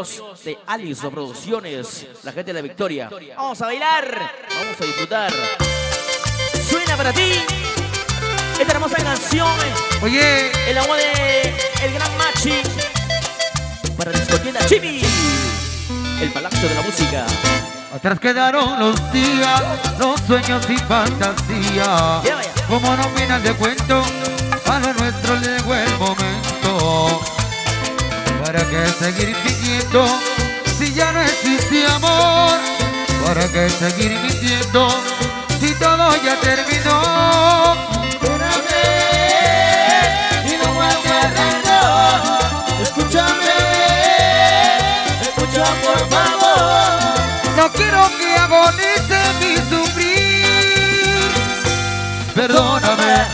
de Alice Producciones, la gente de la Victoria. Vamos a bailar, vamos a disfrutar. Suena para ti esta hermosa canción. Oye, el agua de el gran Machi para discotienda Chibi, el palacio de la música. atrás quedaron los días, los sueños y fantasía. Como no final de cuento, a lo nuestro llegó el momento. ¿Para qué seguir fingiendo si ya no existe amor? ¿Para qué seguir mintiendo si todo ya terminó? Espérame y no guardes rencor. Escúchame, escucha por favor. No quiero que agonice mi sufrir. Perdóname.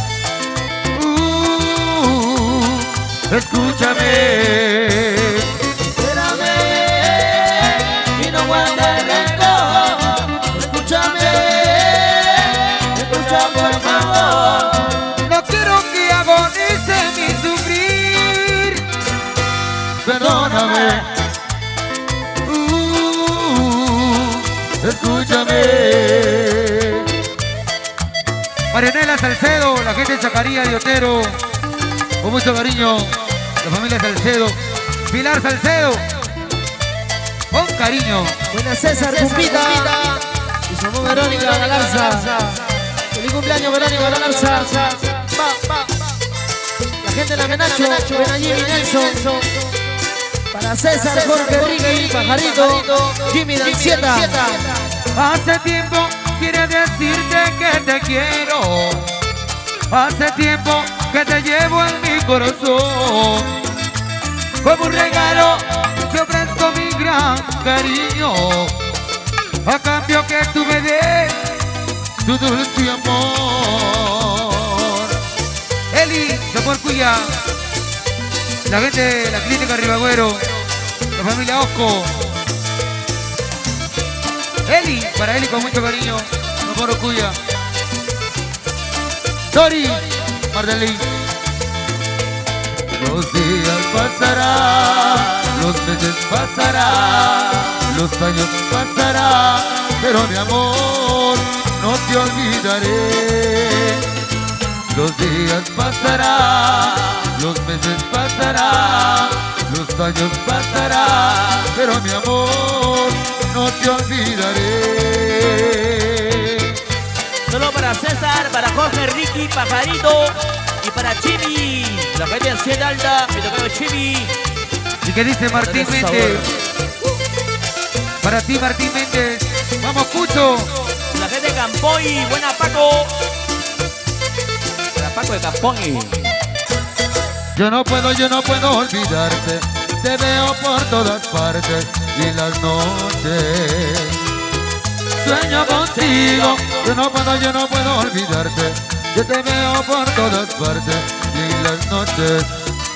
Escúchame. Espérame y no guardes rencor. Escúchame, escucha por favor. No quiero que agonice mi sufrir. Perdóname. Escúchame. Marianela Salcedo, la gente de Zacarías de Otero, con mucho cariño, la familia Salcedo. Pilar Salcedo, con cariño. Buenas César Cumpita y su mamá Verónica Galarza. Feliz cumpleaños Verónica Galarza. La gente de la Menacho, Benayimi Nelson. Para César, Jorge, Ricky, Pajarito, Jimmy Dancieta. Hace tiempo quiere decirte que te quiero. Hace tiempo que te llevo en mi corazón. Como un regalo te ofrezco mi gran cariño, a cambio que tú me des tu dulce amor. Eli, Sabor Cuya, la gente de la clínica Ribagüero, la familia Osco. Eli, para Eli con mucho cariño, Sabor Cuya. Dori, Mardelín. Los días pasarán, los meses pasarán, los años pasarán, pero mi amor no te olvidaré. Los días pasarán, los meses pasarán, los años pasarán, pero mi amor no te olvidaré. Solo para César, para Jorge, Ricky, Pajarito y para Chibi. La gente de Ansiedad Alta, me tocaba Chibi. ¿Y qué dice Martín Méndez? Para ti, Martín Méndez. Vamos, Cucho. La gente de Campoy, buena Paco. Para Paco de Campoy. Yo no puedo olvidarte. Te veo por todas partes y en las noches sueño contigo. Yo no puedo olvidarte. Yo te veo por todas partes y en las noches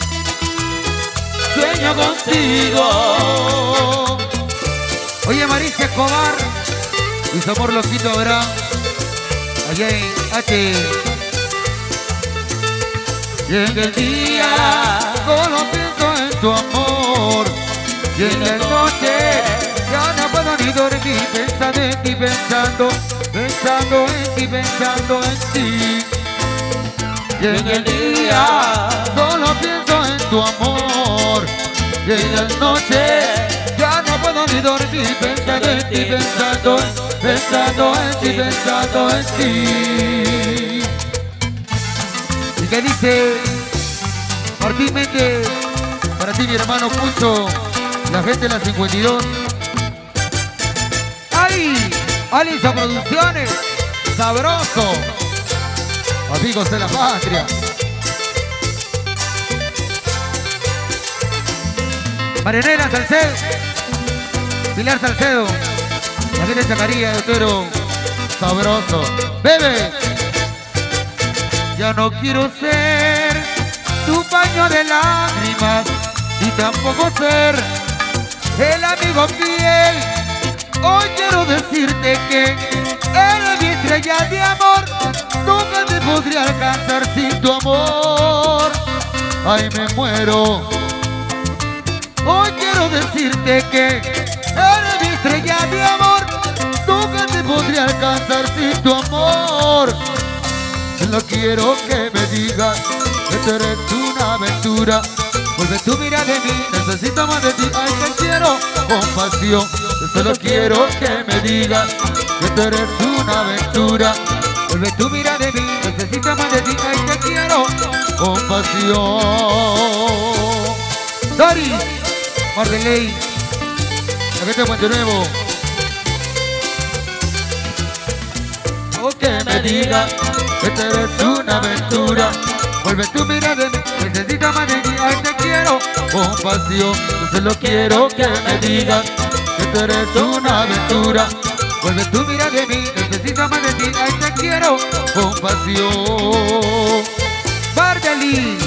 sueño contigo. Oye, Maricia Escobar y su amor loquito Abraham, allá en H. Y en el día solo pienso en tu amor, y en la noche ya no puedo ni dormir pensando en ti, pensando en ti, pensando en ti. Y en el día solo pienso en tu amor, y en la noche ya no puedo ni dormir pensando en ti, pensando en ti, pensando en ti. ¿Y qué dice Martín Méndez? Para ti, mi hermano Cucho, la gente de la 52. ¡Ay! Alice Producciones, sabroso. Amigos de la patria. Marianela Salcedo, Pilar Salcedo, la gente de Zacarías de Otero, sabroso. ¡Bebe! Ya no quiero ser tu paño de lágrimas y tampoco ser el amigo fiel. Hoy quiero decirte que eres mi estrella de amor. Nunca te podría alcanzar sin tu amor. Ay, me muero. Hoy quiero quiero decirte que eres mi estrella de amor. Nunca te podría alcanzar sin tu amor. Solo quiero que me digas que tú eres una aventura. Vuelve tu mirada de mí, necesito más de ti. Ay, te quiero con pasión. Yo solo quiero que me digas que tú eres una aventura. Vuelve tu mirada de mí, necesito más de ti. Ay, te quiero con pasión. Doris, Mardeley, la gente de Puente Nuevo. O que me digas que tú eres una aventura. Vuelve tu mirada de mí, necesito más de ti. Ay, te quiero con pasión. Yo solo quiero que me digas que tú eres una aventura. Vuelve tu mirada de mí, necesito más de ti. Ay, te quiero con pasión. Mardeley,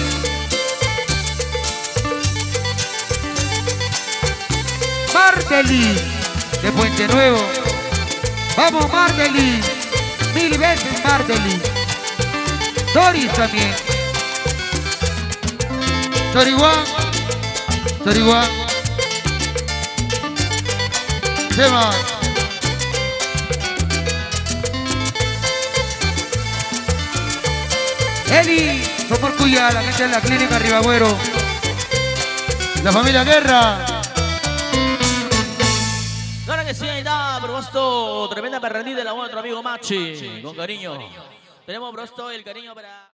Mardeley de Puente Nuevo. Vamos, Mardeley, 1000 veces Mardeley. Doris también. Choriguán, Choriguán. Chema. Eli, somos Cuya, la gente de la clínica Ribagüero. La familia Guerra. Claro que sí, ahí está, propuesto tremenda perrandita de la buena, otro amigo Machi, con cariño. Tenemos propuesto el cariño para...